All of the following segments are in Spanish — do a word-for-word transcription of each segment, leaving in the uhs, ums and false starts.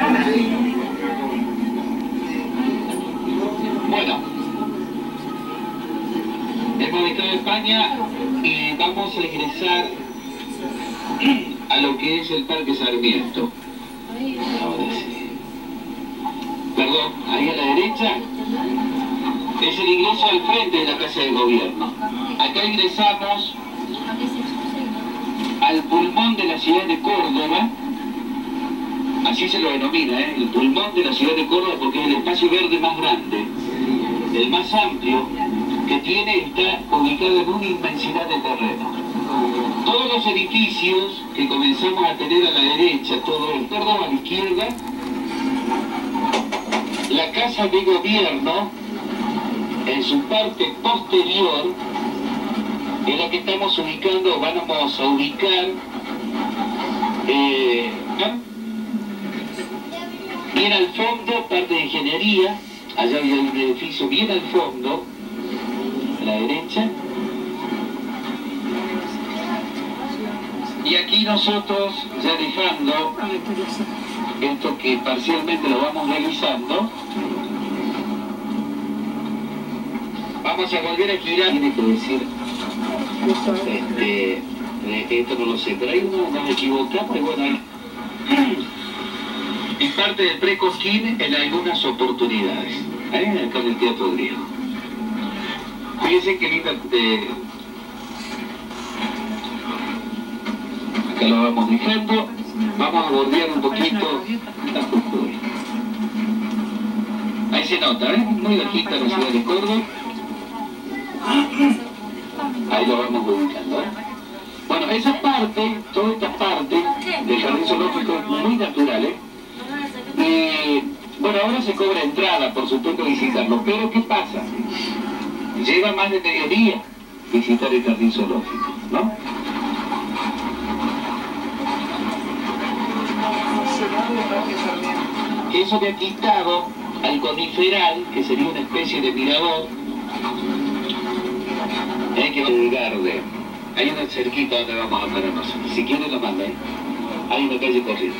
Bueno, hemos dejado España y vamos a ingresar a lo que es el Parque Sarmiento. Ahora sí. Perdón, ahí a la derecha es el ingreso al frente de la Casa de Gobierno. Acá ingresamos al pulmón de la ciudad de Córdoba. Así se lo denomina, ¿eh? El pulmón de la ciudad de Córdoba, porque es el espacio verde más grande, el más amplio que tiene, está ubicado en una inmensidad de terreno. Todos los edificios que comenzamos a tener a la derecha, todo el Córdoba a la izquierda, la Casa de Gobierno, en su parte posterior, es la que estamos ubicando, vamos a ubicar, eh, bien al fondo, parte de ingeniería, allá hay un edificio bien al fondo, a la derecha. Y aquí nosotros, ya dejando esto que parcialmente lo vamos realizando, vamos a volver a girar. Tiene que decir, este, esto no lo sé, pero ahí no nos equivocamos, y bueno, ahí. Y parte del pre-Cosquín en algunas oportunidades, ¿eh? Acá en el Teatro Griego. Fíjense qué linda. Eh, acá lo vamos dejando. Vamos a bordear un poquito. Ahí se nota, ¿eh? Muy bajita la ciudad de Córdoba. Ahí lo vamos ubicando, ¿eh? Bueno, esa parte, toda esta parte del jardín zoológico es muy natural, ¿eh? Y bueno, ahora se cobra entrada, por supuesto, visitarlo, pero ¿qué pasa? Lleva más de mediodía visitar el jardín zoológico, ¿no? Eso que ha quitado al coniferal, que sería una especie de mirador, hay que colgar de... Hay una cerquita donde vamos a parar nosotros. Si quieren lo mandan. Hay una calle corriente.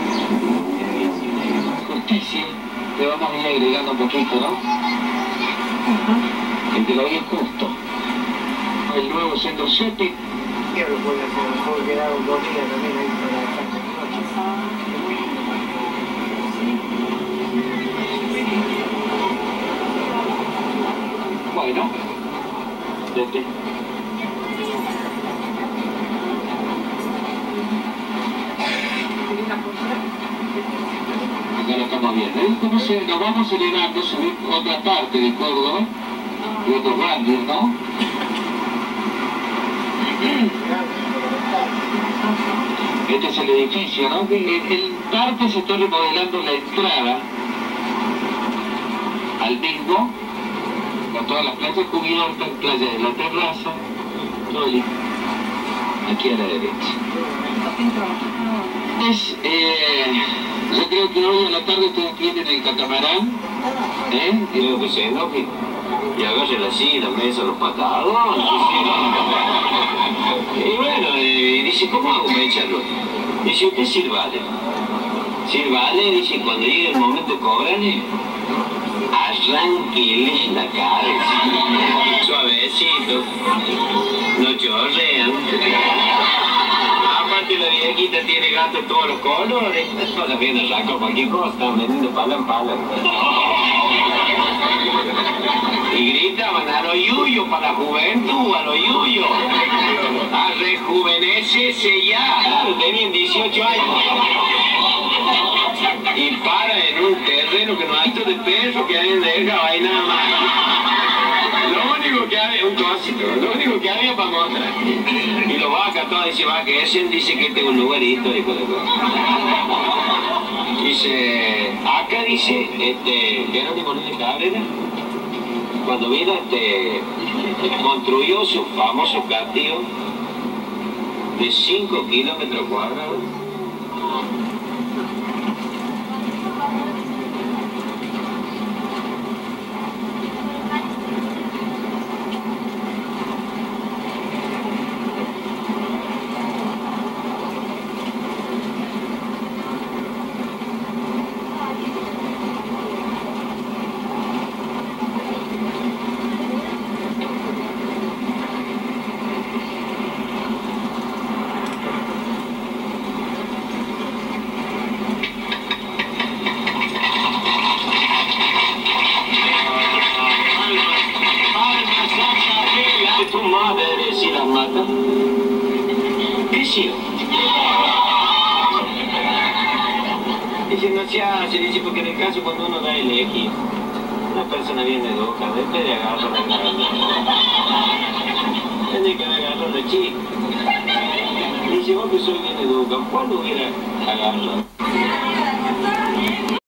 Le vamos a ir agregando un poquito, ¿no? el de la vía justo. El nuevo centro shopping. ¿Qué lo puede hacer? Mejor quedaron dos días también ahí para la Bueno, desde acá lo estamos viendo. ¿Eh? ¿Cómo se, nos vamos elevando sobre otra parte de Córdoba, de otros barrios, ¿no? Este es el edificio, ¿no? El, el parque se está remodelando la entrada al mismo, con todas las playas cubiertas, playa de la terraza, todo el, aquí a la derecha. Es, eh, yo creo que hoy a la tarde ustedes tienen el catamarán, ¿eh? Creo que se enoje y agarren así la mesa los patados. Y bueno, eh, dice, ¿cómo hago para echarlo? Dice, usted sirvale. Sirvale, dice, cuando llegue el momento de cobrarle, arranquele la cabeza. Suavecito. No chorrean. Aparte la viejita tiene gato de todos los colores. Pasa bien arranca cualquier cosa, vendiendo pala en pala. Y gritaban a lo yuyo para la juventud, a lo yuyo. A rejuvenecese ya. Claro, tenían dieciocho años. Y para en un terreno que no hay de perro que hay dejado ahí nada más. Lo único que había, un cosito, lo único que había para mostrar. Y los vacas todos dicen, va que ese dice que tengo un lugarito, dijo la cosa. Dice, acá dice, este, Jerónimo Núñez Cabrera, cuando vino, este, construyó su famoso castillo de cinco kilómetros cuadrados. Tu madre si la mata. ¿Qué sí? Dice, no se hace, dice, porque en el caso cuando uno da a elegir, una persona bien educada, en vez de agarrar la grande, tiene que agarrar de chico. Dice, vos que soy bien educado, ¿cuándo hubiera agarrado?